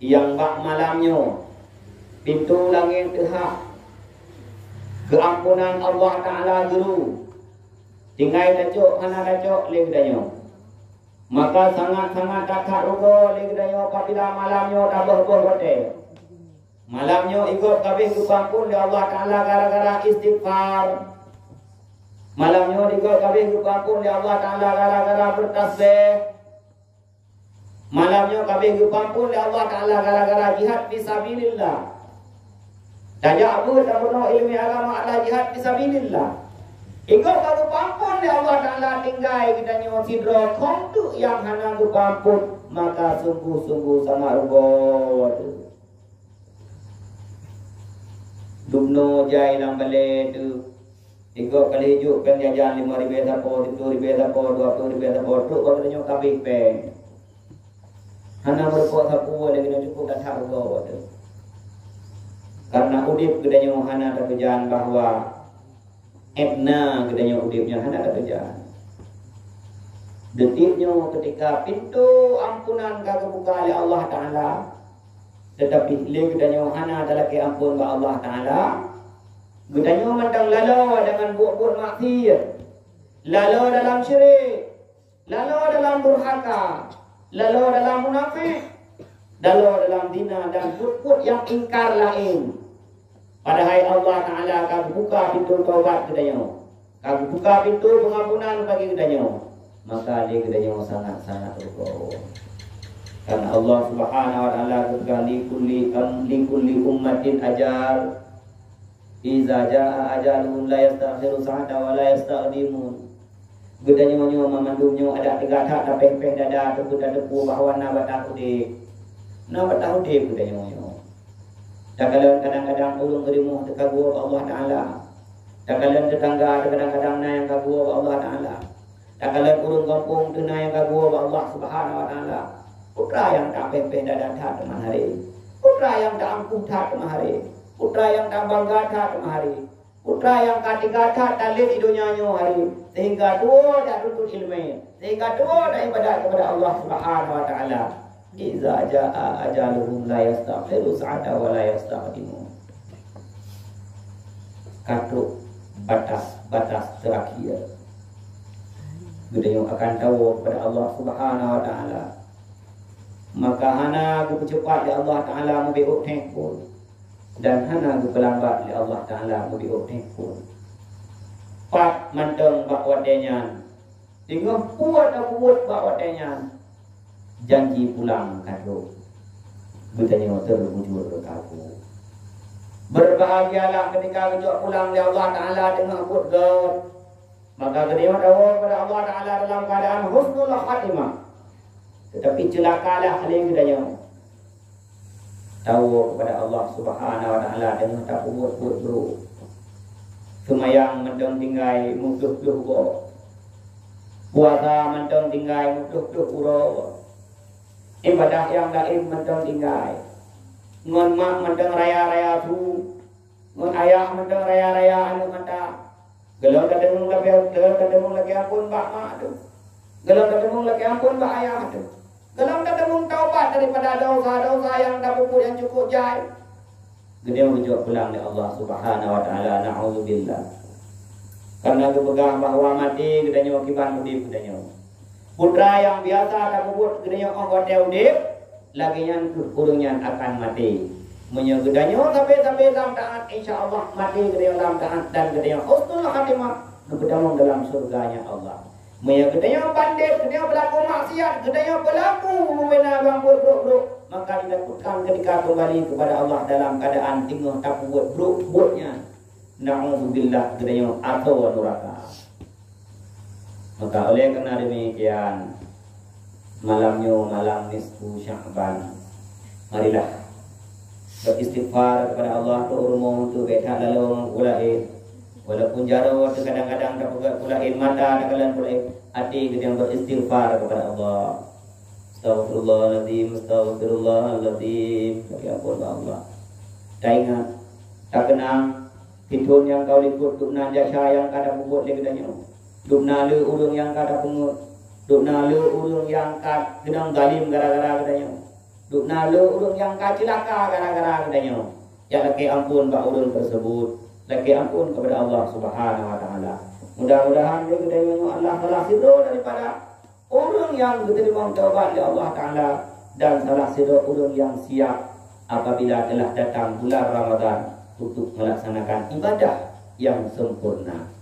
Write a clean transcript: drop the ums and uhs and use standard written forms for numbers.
yang bak malamnya pintu langit tehak keampunan Allah Ta'ala dulu tinggal dacuk hana dacuk legdanya maka sangat-sangat takak rugo legdanya apabila malamnya dah berboh-boh malamnya ikut kabeh kepampun oleh Allah Ta'ala gara-gara istighfar malamnya ikut kabeh kepampun oleh Allah Ta'ala gara-gara bertasbih malamnya kabeh kepampun oleh Allah Ta'ala gara-gara jihad fisabilillah. Daya abu tak pernah ilmu agama adalah jihad fisabilillah. Ikut kepampun oleh Allah Ta'ala tinggal kita nyawa sidra kontuk yang hana kepampun maka sungguh-sungguh sangat rubot. Dubno jai dalam balik tu ikut kali hijuk kan jajan 5,000 sapo, 10,000 sapo, 20,000 sapo tu kalau nyawa kabeh peng. Hana berkuat sapu ada kena cukup dan tak bergawa tu. Karena udip kedanya hana tak kerjaan bahawa etna kedanya udipnya hana tak kerjaan. Detiknya ketika pintu ampunan kagak buka oleh Allah Ta'ala, tetapi le kedanya hana adalah ke ampun ba Allah Ta'ala. Kedanya mandang lalau dengan buat-buat maksiat, lalau dalam syirik, lalau dalam durhaka, lalu dalam munafik, lalu dalam zina dan put yang ingkar lain. Padahal Allah Ta'ala akan buka pintu taubat kedanya, akan buka pintu pengampunan bagi kedanya. Maka dia kedanya sangat-sangat berdoa. Karena Allah Subhanahu Wa Ta'ala berkata likulli ummatin ajal. Iza jaa ajaluhum la yastakhiru sa'ata wa la yastaqdimun. Gedanya nyo mamandumnya ada tiga tak ada peh-peh dada tu dah depu bahawa na batah udip. Na batah udip gedanya nyo. Kadang-kadang ulung gerimuh terkagum Allah Ta'ala. Kadang-kadang tetangga kadang-kadang na yang kagum Allah Ta'ala. Kadang-kadang ulung kampung tu na yang kagum Allah Subhanahu Wa Ta'ala. Putra yang tak peh-peh dada tak teman hari. Putra yang tak angkuh tak teman hari. Putra yang tak bangga tak teman hari. Putra yang ketiga tak talit hidupnya hari. Sehingga dua dah tuntut ilmu. Sehingga dua dah ibadat kepada Allah Subhanahu Wa Ta'ala. Iza jaa ajaluhum la yastakhiru sa'ata wa la yastaqdimun. Katuk batas terakhir. Gedenya akan tahu kepada Allah Subhanahu Wa Ta'ala. Maka hana ku cepat ya Allah Ta'ala mubiuk tengkul. Dan hana ku pelambat ya Allah Ta'ala mubiuk tengkul. Pak manteng bak wadenya. Tinggal kuat bak wadenya. Janji pulang kado. Bertanya terwujud ke kamu. Berbahagialah ketika kejut pulang dari Allah Ta'ala dengan akut God. Maka ketika tahu kepada Allah Ta'ala dalam keadaan husnul khatimah. Tetapi celakalah hal yang kedanya. Tahu kepada Allah Subhanahu Wa Ta'ala dengan tak buat buruk. Semayang mentang tinggal musuh-musuh ko. Puasa mentang tinggal musuh-musuh uro. Ibadah yang lain mentang tinggal. Ngon mak mentang raya-raya tu. Ngon ayah mentang raya-raya anu mata. Gelau kademung lagi ampun bak mak tu. Gelau kademung lagi ampun bak ayah tu. Gelau kademung taubat daripada dosa-dosa yang dah puput yang cukup jai. Dia menjawab pulang dari Allah Subhanahu Wa Ta'ala. Na'udzubillah. Karena kepegang bahawa mati kedanya wakiban udip kedanya. Putra yang biasa tak puput kedanya anggota udip, lagi yang kurungnya akan mati. Menyegedanya sampai dalam taat, insya-Allah mati kedanya dalam taat dan kedanya husnul khatimah kedamung dalam surganya Allah. Menyegedanya bandit, kedanya berlaku maksiat, kedanya berlaku membina bang buruk-buruk, maka dilakukan ketika kembali kepada Allah dalam keadaan tinggal tak buat buruk-buruknya. Na'udzubillah kedanya atau neraka. Maka oleh kerana demikian malamnya malam nisfu Sya'ban, marilah beristighfar kepada Allah tu urmo tu betak lalu ulain. Walaupun jaro kadang-kadang tak ulain mata kadang ulain hati kita beristighfar kepada Allah. Astagfirullahaladzim, astagfirullahaladzim. Ya Allah. Tak ingat, tak kenang pitun yang kau likut dukna jasa yang kada buat legedanya. Dukna le ulung yang kada pungut. Dukna le ulung yang kad gedang galim gara-gara katanya. Duk nalu urang yang kacilaka gara-gara adanya. Ya laki ampun bak urang tersebut. Laki ampun kepada Allah Subhanahu wa taala. Mudah-mudahan dia kedayanya Allah salah sidro daripada orang yang diterima taubat oleh Allah taala dan salah sidro orang yang siap apabila telah datang bulan Ramadan untuk melaksanakan ibadah yang sempurna.